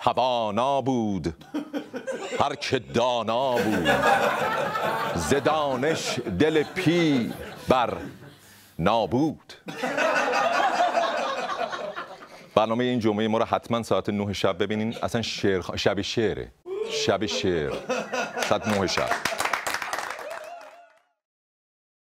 توانا بود، هر که دانا بود، ز دانش دل پیر بر نابود. برنامه این جمعه ما رو حتما ساعت 9 شب ببینین. اصلا شب شعر ساعت 9 شب.